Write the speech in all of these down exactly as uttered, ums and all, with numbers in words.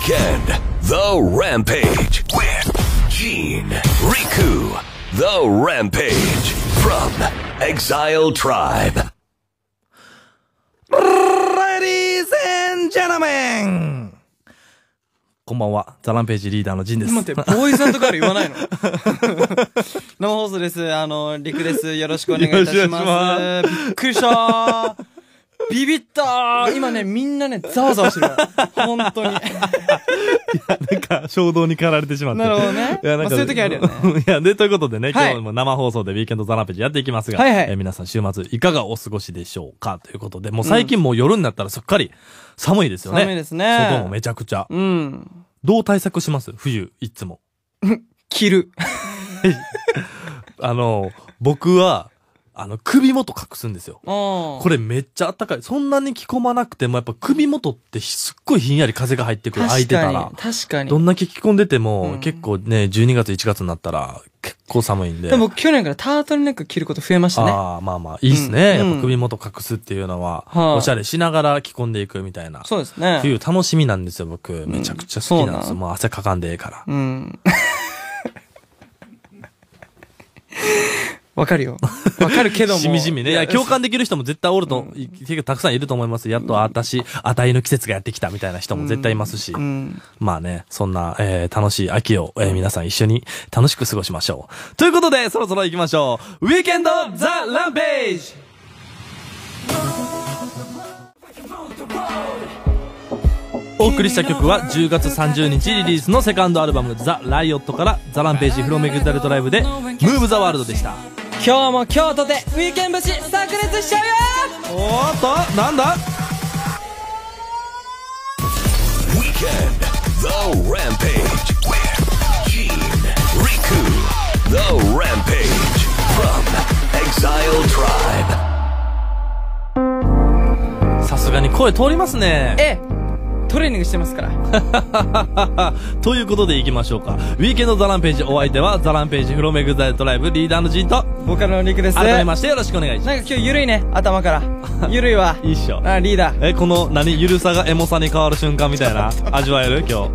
Weekend The Rampage with Gene Riku The Rampage from Exile Tribe. Ladies and gentlemen! こんばんは、ザランページリーダーのジンです。 待って、ボーイズ&ガール言わないの生放送です。あの、リクです。よろしくお願いいたします。びっくりしたー。ビビったー。今ね、みんなね、ざわざわしてるから。本当に。いや、 なんか、衝動に駆られてしまって。 なるほどね。いや、なんか、まあ、そういう時あるよね。 いや、で、ということでね、今日も生放送でウィーケンドザランページやっていきますが、はいはい、えー、皆さん週末いかがお過ごしでしょうかということで、もう最近もう夜になったらすっかり寒いですよね。 寒いですね。 外もめちゃくちゃ。 うん。 どう対策します冬、いつも。 着る。 あの、僕は、あの、首元隠すんですよ。これめっちゃあったかい。そんなに着込まなくても、やっぱ首元ってすっごいひんやり風が入ってくる。開いてたら。 確かに。 どんだけ着込んでても、うん、結構ね、じゅうにがつ、いちがつになったら、結構寒いんで。 でも去年からタートルネック着ること増えましたね。 ああ、まあまあ、いいっすね。うん、やっぱ首元隠すっていうのは、うん、おしゃれしながら着込んでいくみたいな。 そうですね。 冬楽しみなんですよ、僕。めちゃくちゃ好きなんですよ。うん、もう汗かかんでええから。 うん。わかるよ。わかるけども。 しみじみね。いや、共感できる人も絶対おると、うん、たくさんいると思います。やっと、あたし、あたいの季節がやってきたみたいな人も絶対いますし。うんうん、まあね、そんな、えー、楽しい秋を、えー、皆さん一緒に楽しく過ごしましょう。ということで、そろそろ行きましょう。ウィーケンドザ・ランページ！お送りした曲はじゅうがつさんじゅうにちリリースのセカンドアルバムザ・ライオットからザ・ランページフロムエグザルトライブでムーブ・ザ・ワールドでした。 今日も京都でウィーケン節炸裂しちゃうよ。 おーっとなんだ Weekend The Rampage with Gene Riku The Rampage from Exile Tribe。 さすがに声通りますね。 ええ、トレーニングしてますから。 ということで行きましょうか。ウィーケンドザランページ、お相手はザランページフロムエグザイルトライブリーダーのジンとボーカルのリクです。 改めましてよろしくお願いします。 なんか今日ゆるいね、頭からゆるいわ。 いいっしょ。 あ、リーダー。 え、この何ゆるさがエモさに変わる瞬間みたいな味わえる今日。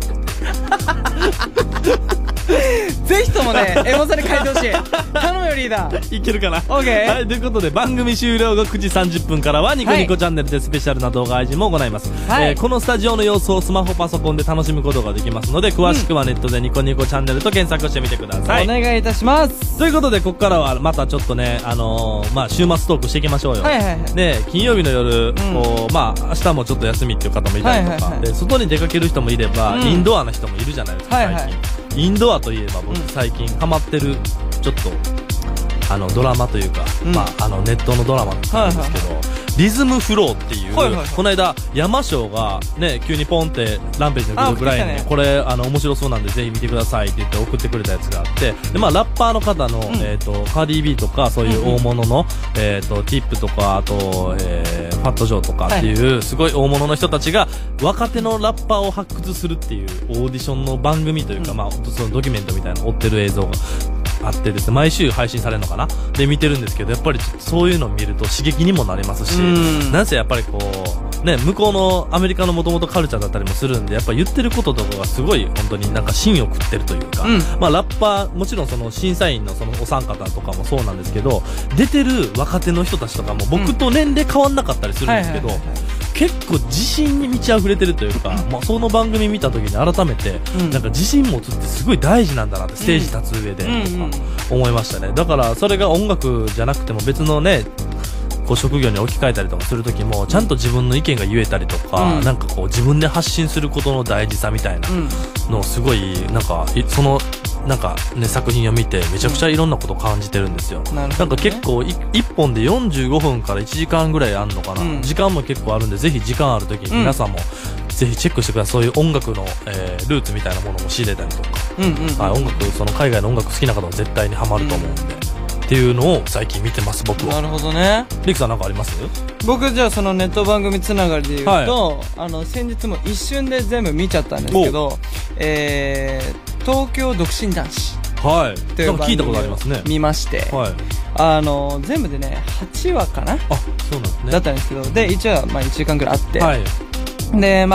ぜひともね、エモさに変えてほしい。頼むよリーダー。 いけるかな。 オーケー。 はい、ということで番組終了後くじさんじゅっぷんからはニコニコチャンネルでスペシャルな動画配信も行います。はい、えー、このスタジオの様子をスマホパソコンで楽しむことができますので、詳しくはネットでニコニコチャンネルと検索してみてください。 お願いいたします。 ということでここからはまたちょっとね、あのー、まあ週末トークしていきましょうよ。はいはいはい。で、金曜日の夜、うん、こう、まあ明日もちょっと休みっていう方もいたりとか、はいはいはい、で、外に出かける人もいれば、うん、インドアな人もいるじゃないですか、最近。はいはい、インドアといえば僕最近ハマってるちょっとあのドラマというか、うん、まああのネットのドラマなんですけど、はいはいはい、リズムフローっていう、はいはいはい、この間山椒がね急にポンってランページのグループラインに、ね、これあの面白そうなんでぜひ見てくださいって言って送ってくれたやつがあって、でまあラッパーの方の、うん、えっ、ー、とカーディー ビー とかそういう大物の、うん、えっ、ー、とティップとかあと、えー、ファットジョーとかっていう、はい、すごい大物の人たちが若手のラッパーを発掘するっていうオーディションの番組というか、うん、まあそのドキュメントみたいなの追ってる映像があってですね、毎週配信されるのかなで見てるんですけど、やっぱりそういうのを見ると刺激にもなりますし、なんせやっぱりこうね、向こうのアメリカのもともとカルチャーだったりもするんで、やっぱ言ってることとかがすごい本当になんか芯を食ってるというか、うん、まあラッパーもちろんその審査員のそのお三方とかもそうなんですけど、出てる若手の人たちとかも僕と年齢変わんなかったりするんですけど、結構自信に満ち溢れてるというか、まあ、その番組見た時に改めて、うん、なんか自信持つってすごい大事なんだなって、ステージ立つ上でとか思いましたね。だからそれが音楽じゃなくても別のねこう職業に置き換えたりとかする時もちゃんと自分の意見が言えたりとか、うん、なんかこう自分で発信することの大事さみたいなのをすごいなんかそのなんかね作品を見てめちゃくちゃいろんなことを感じてるんですよ。なるほどね。なんか結構いいっぽんでよんじゅうごふんからいちじかんぐらいあるのかな、うん、時間も結構あるんで、ぜひ時間ある時に皆さんも、うん、ぜひチェックしてください。そういう音楽の、えー、ルーツみたいなものも仕入れたりとか、うんうんうん、はい、音楽その海外の音楽好きな方は絶対にハマると思うんで、うん、っていうのを最近見てます僕は。 なるほどね。 リクさんなんかあります？ 僕じゃあそのネット番組つながりで言うと、はい、あの先日も一瞬で全部見ちゃったんですけど、えー、東京独身男子、 はい、なんか聞いたことありますね。 見まして、はい、あの全部でねはちわかな、 あ、そうなんですね。 だったんですけど、でいちわまあいちじかんぐらいあって、はい、でまあ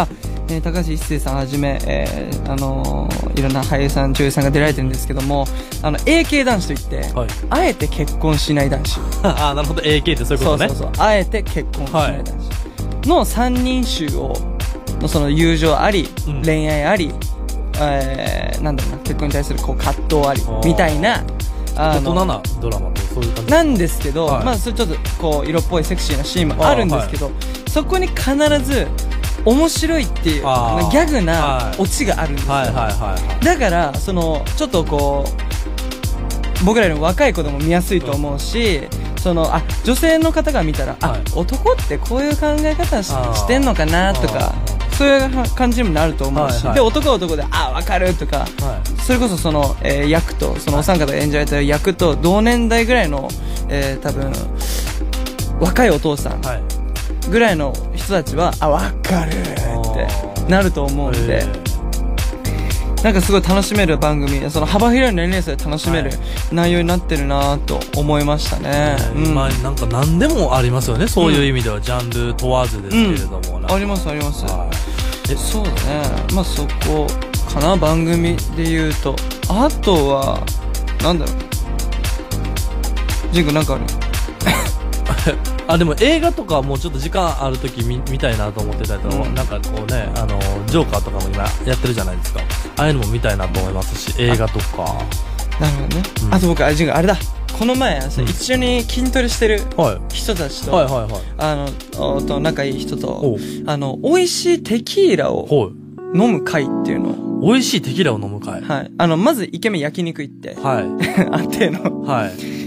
えー、高橋一生さんはじめ、えー、あのー、いろんな俳優さん女優さんが出られてるんですけども、あの エーケー 男子といって、はい、あえて結婚しない男子ああなるほど エーケー ってそういうことね。 そうそうそう、あえて結婚しない男子のさんにん衆をのその友情あり、うん、恋愛あり、えー、なんだろうな、結婚に対するこう葛藤ありみたいな大人なドラマってそういう感じなんですけど、はい、まあそれちょっとこう色っぽいセクシーなシーンもあるんですけど、はい、そこに必ず面白いっていうギャグなオチがあるんですよ。だからそのちょっとこう僕らよりも若い子でも見やすいと思うし、そのあ女性の方が見たら、はい、あ男ってこういう考え方 し, してんのかなとか、そういう感じにもなると思うし、はいはい、で男は男であ分かるとか、はい、それこそその、えー、役とそのお三方が演じられた役と同年代ぐらいの、えー、多分若いお父さんぐらいの人たちはあ分かるってなると思うんで、なんかすごい楽しめる番組、その幅広い年齢層で楽しめる内容になってるなと思いましたね。 うん、まあなんか何でもありますよね、そういう意味では、うん、ジャンル問わずですけれども、 うん、ありますあります。えそうだね、まあそこかな、番組で言うと。あとはなんだろう、ジン君なんかあるあでも映画とかもうちょっと時間あるとき 見, 見たいなと思ってたけど、うん、なんかこうね、あのジョーカーとかも今やってるじゃないですか。ああいうのも見たいなと思いますし、映画とか。 なるほどね、うん、あと僕あれあれだ、この前、うん、一緒に筋トレしてる人たちと、はいはいはいはい、あのと仲いい人とあの美味しいテキーラを飲む会っていうのを。 美味しいテキーラを飲む会、 はい、あのまずイケメン焼肉行って、はい、安定の、はい、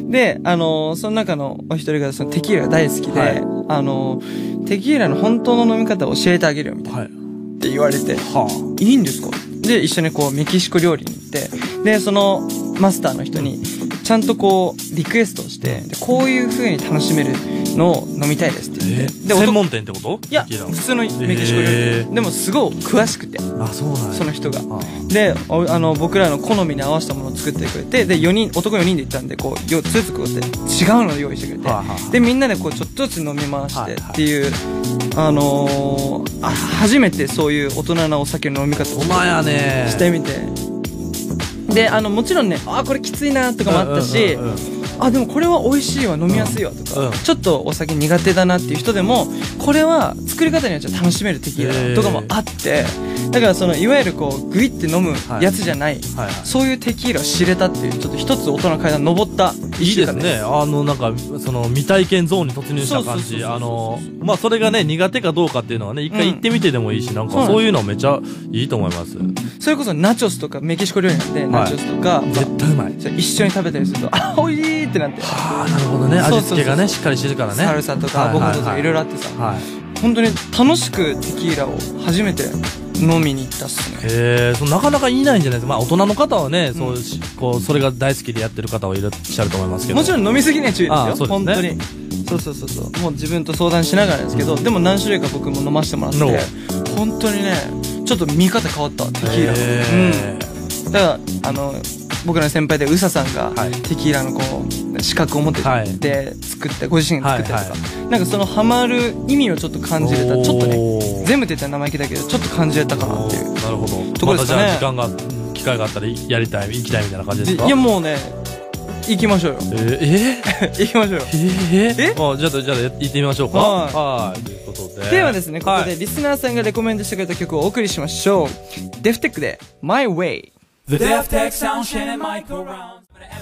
であのその中のお一人がそのテキーラが大好きで、はい、あのテキーラの本当の飲み方を教えてあげるよみたいな、はい、って言われて、はあ、いいんですかで一緒にこうメキシコ料理に行って、でそのマスターの人にちゃんとこうリクエストをして、でこういう風に楽しめるのを飲みたいですって言って、 えー、で専門店ってこと？ いや普通のメキシコ料理、えー、でもすごい詳しくて、 あそうなんや、 その人が、あであの僕らの好みに合わせたものを作ってくれて、でよにん男よにんで行ったんでこうよっつずつこうやって違うのを用意してくれて、はあはあ、でみんなでこうちょっとずつ飲み回してっていう、はいはい、あのー、あ初めてそういう大人なお酒の飲み方をしてみて、であのもちろんね、あこれきついなとかもあったし、うんうんうんうん、あでもこれは美味しいわ飲みやすいわとか、うんうん、ちょっとお酒苦手だなっていう人でもこれは作り方によって楽しめるテキーラとかもあって、だからそのいわゆるこうグイって飲むやつじゃない、はいはいはい、そういうテキーラを知れたっていう、ちょっと一つ大人の階段登ったいっしゅうかんです。いいですね、あのなんかその未体験ゾーンに突入した感じ、あのまあそれがね苦手かどうかっていうのはね一回行ってみてでもいいし、うん、なんかそういうのめっちゃいいと思います。それこそナチョスとかメキシコ料理なんで、はい、ナチョスとか、まあ、 絶対うまい。 一緒に食べたりするとあおいしいってなって、 はあなるほどね、味付けがねしっかりしてるからね、 サルサとかアボカドとかいろいろあってさ、はい、本当に楽しくテキーラを初めて飲みに行ったっすね。 へえ、そのなかなかいないんじゃないですか。まあ大人の方はね、うん、そうこうそれが大好きでやってる方はいらっしゃると思いますけど、 もちろん飲みすぎには注意ですよ。 ああそうですね、 本当にそうそうそうそう、もう自分と相談しながらですけど、うん、でも何種類か僕も飲ませてもらって、本当にねちょっと見方変わったテキーラ。うん、だからあの僕らの先輩でウサさんがテキーラのこう資格を持ってて作ってご自身で作ったりとか、はいはい、なんかそのハマる意味をちょっと感じれた、ちょっとね全部って言ったら生意気だけどちょっと感じれたかなっていう。 なるほど、ところですかね。またじゃあ時間が機会があったらやりたい行きたいみたいな感じですか。 いやもうね行きましょうよ。 えー、えー、行きましょうよ。 えー、えあじゃあじゃあ行ってみましょうか。はい、ということでではですね、ここでリスナーさんがレコメンドしてくれた曲をお送りしましょう。デフテックで My Way。 The Deftech Sound Shannon Mic Around。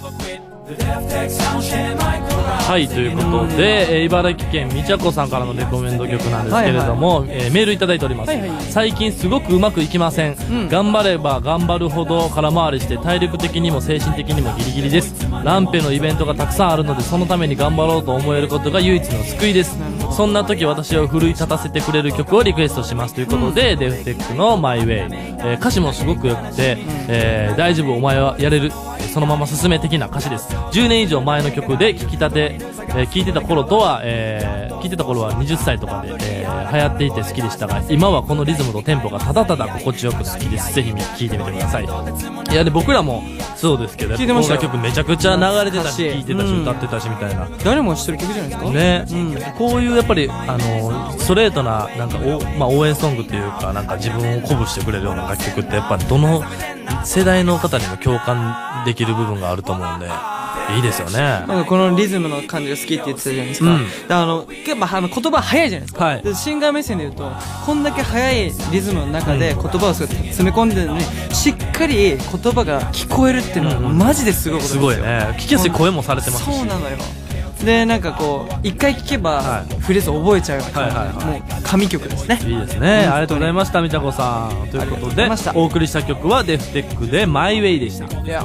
はい、ということで、えー、茨城県みちゃこさんからのレコメンド曲なんですけれども、はいはい、えー、メールいただいております、はいはい、最近すごくうまくいきません、うん、頑張れば頑張るほど空回りして体力的にも精神的にもギリギリです。ランペのイベントがたくさんあるのでそのために頑張ろうと思えることが唯一の救いです。そんな時私を奮い立たせてくれる曲をリクエストしますということで、うん、デフテックの My Way、えー、歌詞もすごく良くて、えー、大丈夫お前はやれるそのまま進め的な歌詞です。じゅうねん以上前の曲で聴きたてえー、聞いてた頃とは、えー、聞いてた頃はははたちとかで、えー、流行っていて好きでしたが、今はこのリズムとテンポがただただ心地よく好きです。ぜひ聴いてみてください。いやで僕らもそうですけど、 聞いてましたよ。 この曲めちゃくちゃ流れてたし、聴いてたし、歌ってたしみたいな。 誰も知ってる曲じゃないですかね、うん、こういうやっぱりあのストレートななんかお、まあ、応援ソングというか、なんか自分を鼓舞してくれるような楽曲ってやっぱどの世代の方にも共感できる部分があると思うんでいいですよね。 なんかこのリズムの感じが好きって言ってたじゃないですか、うん、であの結構あの言葉早いじゃないですか、はい、でシンガー目線で言うとこんだけ早いリズムの中で言葉を詰め込んでるのにしっかり言葉が聞こえるっていうのはマジですごいことですよ。 すごいね。聞きやすい声もされてますし。 そうなのよ。でなんかこう一回聞けば、はい、フレーズ覚えちゃうような、はいはいはい、もう神曲ですね。 いいですね。ありがとうございましたみちゃこさん。ということでお送りした曲はデフテックでマイウェイでした。いや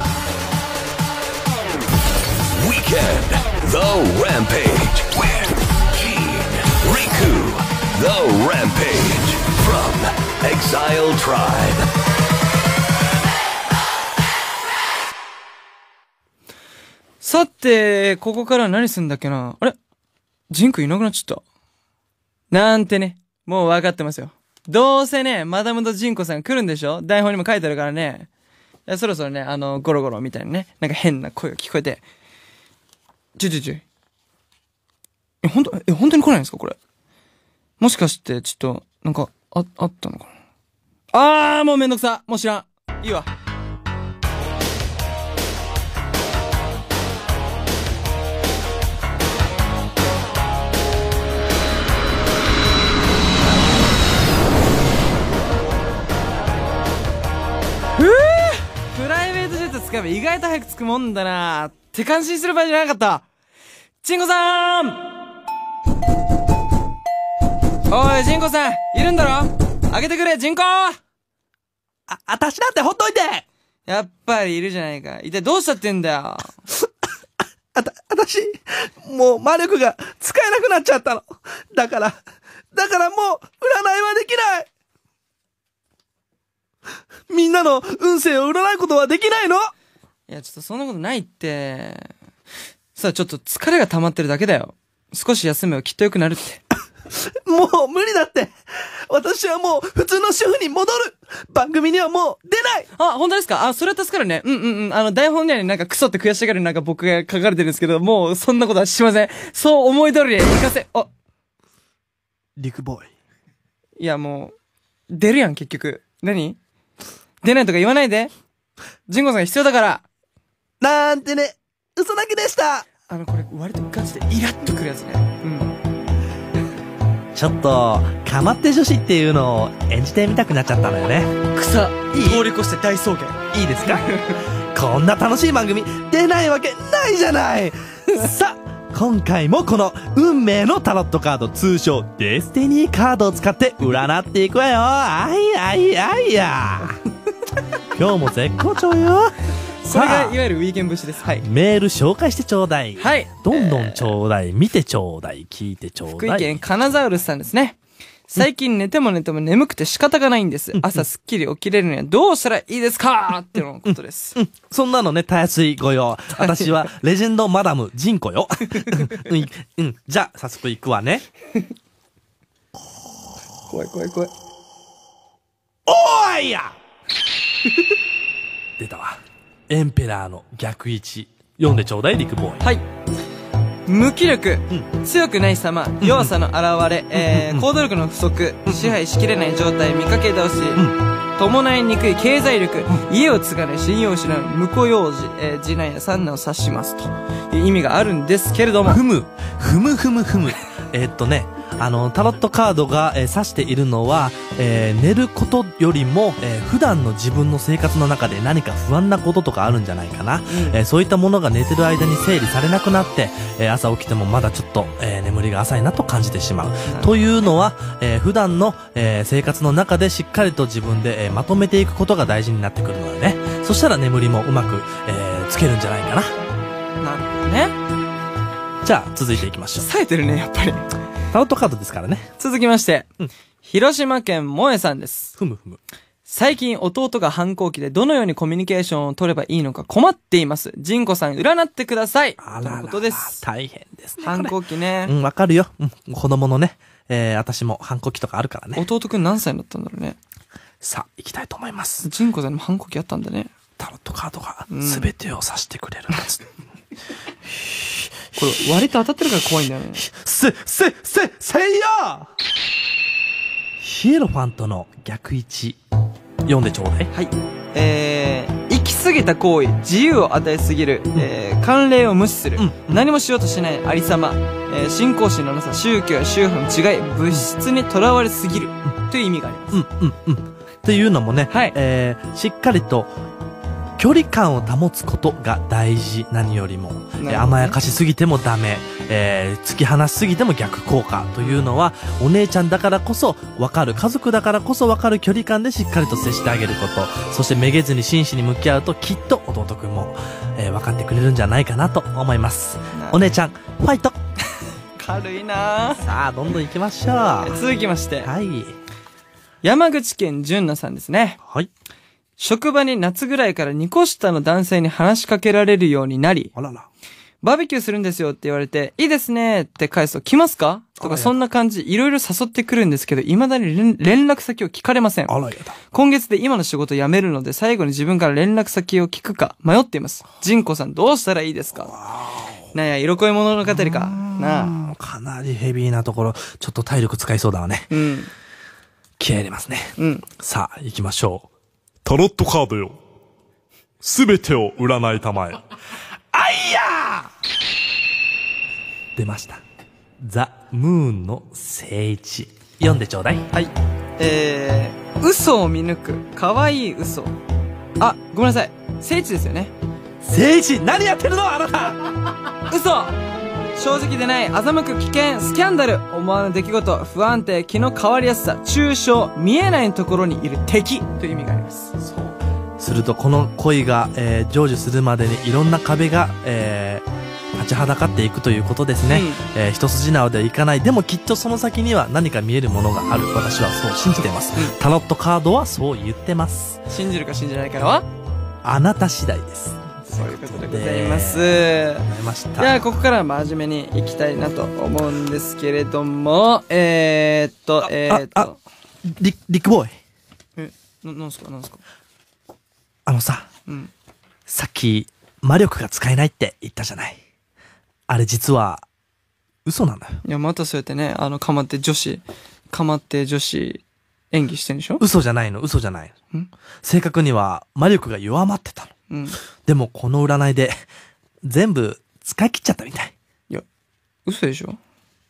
Weekend, The Rampage, with Gene, Riku, The Rampage, from Exile Tribe. さて、ここから何すんだっけな。あれジンクいなくなっちゃった。なんてね、もう分かってますよ。どうせね、マダムとジンコさん来るんでしょ。台本にも書いてあるからね。いやそろそろね、あの、ゴロゴロみたいなね、なんか変な声が聞こえて、ちょちょちょ。え、ほんと、え、本当に来ないんですかこれ。もしかして、ちょっと、なんか、あ、あったのかな。あー、もうめんどくさ。もう知らん。いいわ。ふぅープライベートジェット使えば意外と早く着くもんだなーって感心する場合じゃなかった。ジンコさんおい、ジンコさんいるんだろ。開けてくれ、ジンコ。あ、 あたしなんてほっといて。 やっぱりいるじゃないか。一体どうしたってんだよ。 あた、あたし、もう魔力が使えなくなっちゃったの。だから、だからもう、占いはできない。みんなの運勢を占うことはできないの？ いや、ちょっとそんなことないって。さあ、ちょっと疲れが溜まってるだけだよ。少し休めばきっと良くなるって。 もう無理だって。私はもう普通の主婦に戻る。番組にはもう出ない。 あ、本当ですか？あ、それは助かるね。うんうんうん。あの、台本にはね、なんかクソって悔しがるなんか僕が書かれてるんですけど、もうそんなことはしません。そう思い通りに行かせ、あ、 リクボーイ。 いやもう、出るやん結局。何？出ないとか言わないで。ジンゴさんが必要だから。 なんてね、嘘泣きでした。 あの、これ割とガチでイラッとくるやつね。うん。 ちょっと、かまって女子っていうのを演じてみたくなっちゃったのよね。 草、いい通り越して大草原。 いいですかこんな楽しい番組、出ないわけないじゃない。 さあ、今回もこの運命のタロットカード、通称デスティニーカードを使って占っていくわよ。あいあいあいや。今日も絶好調よ。 これがいわゆるウィーケン節です。はい。 メール紹介してちょうだい。 はい。 どんどんちょうだい、えー、見てちょうだい、聞いてちょうだい。 福井県金ザウルスさんですね。最近寝ても寝ても眠くて仕方がないんです。朝すっきり起きれるにはどうしたらいいですかってのことです。 うんうん、そんなのね、たやすいご用。私はレジェンドマダムジンコよ。うん、うん。じゃあ、早速行くわね。 怖い怖い怖い。 おーいや出たわ。エンペラーの逆位置。読んでちょうだい、リクボーイ。 はい。無気力、うん、強くない様、弱さの表れ、うん、えー、行動力の不足、うん、支配しきれない状態、見かけ倒し、うん、伴いにくい経済力、うん、家を継がない信用を失う、婿養子、えー、次男や三男を指しますという意味があるんですけれども。 ふむ、ふむふむふむ。えー、っとね、あの、タロットカードが、えー、指しているのは、えー、寝ることよりも、えー、普段の自分の生活の中で何か不安なこととかあるんじゃないかな。うん、えー、そういったものが寝てる間に整理されなくなって、えー、朝起きてもまだちょっと、えー、眠りが浅いなと感じてしまう。うん、というのは、えー、普段の、えー、生活の中でしっかりと自分で、えー、まとめていくことが大事になってくるのよね。そしたら眠りもうまく、えー、つけるんじゃないかな。 なるほどね。 じゃあ、続いていきましょう。 冴えてるね、やっぱり。 タロットカードですからね。 続きまして、うん、広島県萌えさんです。 ふむふむ。 最近弟が反抗期でどのようにコミュニケーションを取ればいいのか困っています。ジンコさん占ってください。 あらららということです。 大変ですね。 反抗期ね。 うん、わかるよ。うん、子供のね、えー、私も反抗期とかあるからね。 弟くん何歳になったんだろうね。 さあ、行きたいと思います。 ジンコさんにも反抗期あったんだね。 タロットカードが全てを指してくれるやつ。うん、これ割と当たってるから怖いんだよね。 せ、せ、せ、せいやヒエロファントの逆位置。読んでちょうだい。 はい。えー、行き過ぎた行為、自由を与えすぎる、うん、えー、慣例を無視する、うん、何もしようとしないありさま、えー、信仰心のなさ、宗教や宗派の違い、物質にとらわれすぎる、うん、という意味があります。 うんうんうん。っていうのもね、はい、えー、しっかりと距離感を保つことが大事。何よりも、ね、甘やかしすぎてもダメ、えー、突き放しすぎても逆効果というのは、お姉ちゃんだからこそ分かる、家族だからこそ分かる距離感でしっかりと接してあげること、そしてめげずに真摯に向き合うと、きっと弟くんも、えー、分かってくれるんじゃないかなと思います。お姉ちゃんファイト。 軽いな。 さあどんどん行きましょう。 続きまして、 はい、 山口県純奈さんですね。 はい。 職場に夏ぐらいからにこ下の男性に話しかけられるようになり、 あらら、 バーベキューするんですよって言われて、いいですねって返すと、来ますかとかそんな感じ、いろいろ誘ってくるんですけど、未だに連, 連絡先を聞かれません。 あらやだ。 今月で今の仕事辞めるので、最後に自分から連絡先を聞くか迷っています。ジンコさんどうしたらいいですか？なんや、色恋物語か。なあ。 かなりヘビーなところ、ちょっと体力使いそうだわね。 うん。 気合入れますね。 うん。 さあ、行きましょう。 タロットカードよ。すべてを占いたまえ。あいやー出ました。ザ・ムーンの聖地。読んでちょうだい。 はい。えー、嘘を見抜く、かわいい嘘。あ、ごめんなさい。聖地ですよね。 聖地何やってるのあなた嘘正直でない、欺く危険、スキャンダル、思わぬ出来事、不安定、気の変わりやすさ、抽象、見えないところにいる敵という意味があります。 そう。するとこの恋が、えー、成就するまでにいろんな壁が、えー、立ちはだかっていくということですね。うん、えー、一筋縄ではいかない。でもきっとその先には何か見えるものがある。私はそう信じてます。うん、タロットカードはそう言ってます。 信じるか信じないかはあなた次第です。 そういうことでございます。ではここからは真面目にいきたいなと思うんですけれども、えー、っとえー、っとああリリックボーイ、 えななんすかなんすかあのさ、 うん、 さっき魔力が使えないって言ったじゃない。あれ実は嘘なんだよ。 いやまたそうやってね、あのかまって女子かまって女子演技してんでしょ。 嘘じゃないの、嘘じゃないの。正確には魔力が弱まってたの。 うん、 でもこの占いで全部使い切っちゃったみたい。 いや嘘でしょ。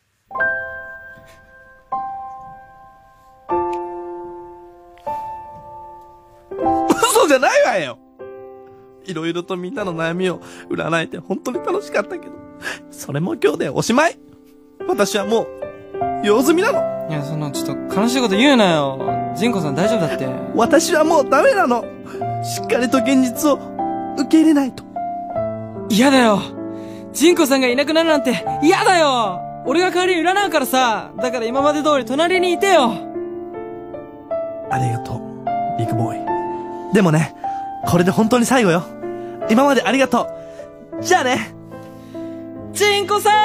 嘘じゃないわよ。いろいろとみんなの悩みを占えて本当に楽しかったけど、それも今日でおしまい。私はもう用済みなの。 いやそのちょっと悲しいこと言うなよ。ジンコさん大丈夫だって。 私はもうダメなの。しっかりと現実を受け入れないと。 嫌だよ。ジンコさんがいなくなるなんて嫌だよ。俺が代わりに占うからさ。だから今まで通り隣にいてよ。 ありがとうリクボーイ。でもね、これで本当に最後よ。今までありがとう。じゃあねジンコさ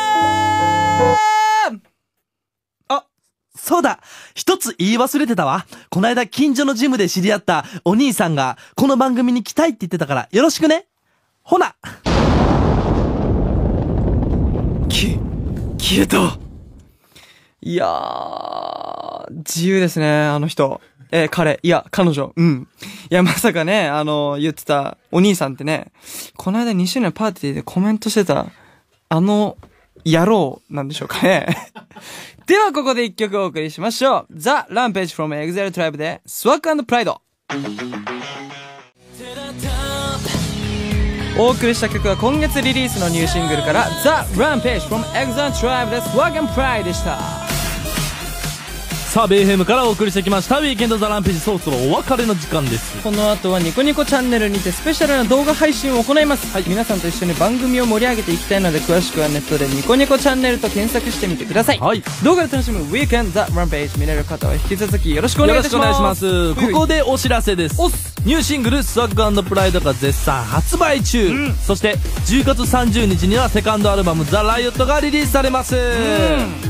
ーん。 あ、そうだ、一つ言い忘れてたわ。この間近所のジムで知り合ったお兄さんがこの番組に来たいって言ってたからよろしくね。ほな。 き、消えた。いやー、自由ですね、あの人。えー、彼、いや、彼女、うん。いや、まさかね、あの、言ってたお兄さんってね、この間にしゅうねんパーティーでコメントしてた、あの、野郎なんでしょうかね。では、ここで一曲お送りしましょう。The Rampage from Exile Tribe で Swag and Pride。お送りした曲は今月リリースのニューシングルから The Rampage from Exile Tribe で Swag and Pride でした。 さあベイヘムからお送りしてきましたウィーケンドザランページ、そろそろお別れの時間です。 この後はニコニコチャンネルにてスペシャルな動画配信を行います、はい、皆さんと一緒に番組を盛り上げていきたいので、詳しくはネットでニコニコチャンネルと検索してみてください、はい、動画で楽しむウィーケンドザランページ見れる方は引き続きよろしくお願いいたします。よろしくお願いします。 ここでお知らせです。ニューシングル「スワッグ&プライド」が絶賛発売中、うん、そしてじゅうがつさんじゅうにちにはセカンドアルバム「ザ・ライオット」がリリースされます、うん、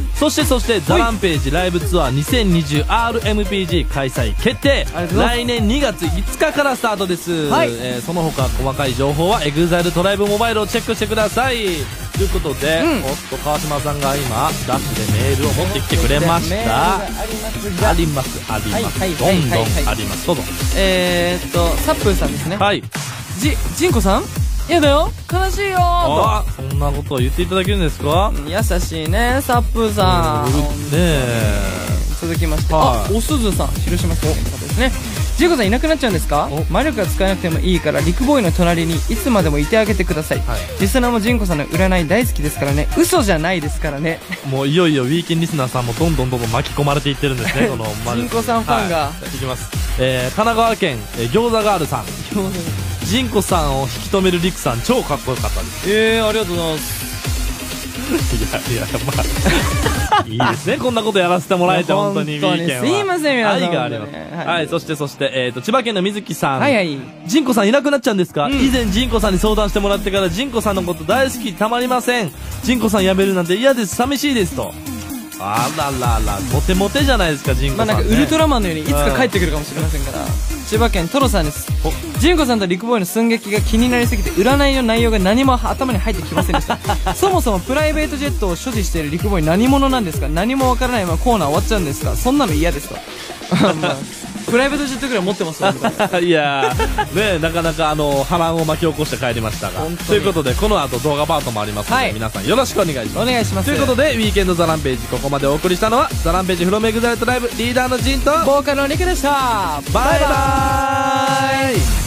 そしてそしてザ・ランページライブツアーにせんにじゅうアールエムピージー 開催決定。来年にがついつかからスタートです、はい、えー、その他細かい情報は エグザイル トライブモバイルをチェックしてくださいということで、うん、おっと川島さんが今ダッシュでメールを持ってきてくれました。ありますあります、はい、どんどんあります。どうぞ。 えーっとサップーさんですね。 はい。 じジンコさん、やだよ悲しいよーと、そんなことを言っていただけるんですか。 優しいねサップーさん。ねえ、 続きまして、はい、あおすずさん、広島県の方ですね。ジンコさんいなくなっちゃうんですか。魔力が使えなくてもいいからリクボーイの隣にいつまでもいてあげてください、はい、リスナーもジンコさんの占い大好きですからね。嘘じゃないですからね。 もういよいよウィーキンリスナーさんもどんどんどんどん巻き込まれていってるんですねこのジンコさんファンが、はい、いきます。えー、神奈川県、えー、餃子ガールさんジンコさんを引き止めるリクさん超かっこよかったです。 えー、ありがとうございます。 いやいや、まあいいですねこんなことやらせてもらえて。本当にウィーケンはすいません皆さん、 愛があります、はい、はい、そしてそして、えー、と千葉県の水木さん、 はいはい、 ジンコさんいなくなっちゃうんですか、うん、以前ジンコさんに相談してもらってからジンコさんのこと大好きたまりません。ジンコさん辞めるなんて嫌です、寂しいですと。あららら、モテモテじゃないですかジンコさん、ね、 まあなんかウルトラマンのようにいつか帰ってくるかもしれませんから、うん、千葉県トロさんです。ジンコさんとリクボーイの寸劇が気になりすぎて占いの内容が何も頭に入ってきませんでしたそもそもプライベートジェットを所持しているリクボーイ何者なんですか。何もわからないままコーナー終わっちゃうんですか。そんなの嫌ですとまあプライベートジェットぐらい持ってますよいやーね、なかなかあの波乱を巻き起こして帰りましたが、ということでこの後動画パートもありますので、はい、皆さんよろしくお願いします。 お願いします。 ということでウィーケンドザランページ、ここまでお送りしたのはザランページフロムエグザイルトライブリーダーのジンとボーカルのリクでした。 バイバーイ。